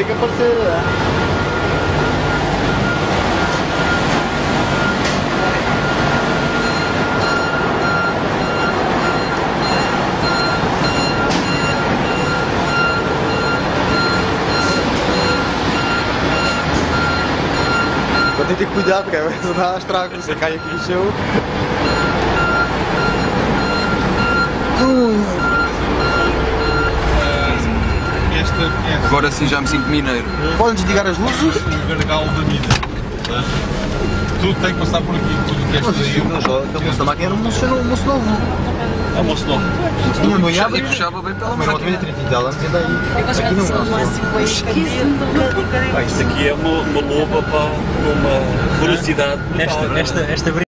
que aparecer. Vou ter que ter cuidado, porque vai dar estrago, você cai aqui no chão. Agora sim já me sinto mineiro. Podem desligar as luzes? O gargalo da mina. Tudo tem que passar por aqui, tudo que é extraído. Aquele moço da máquina era um moço novo. É um moço novo. Tinha no IAB E puxava bem pela mas máquina. também 30 dela, mas ainda aí. Aqui não é. Isto aqui é uma loba para uma velocidade. Esta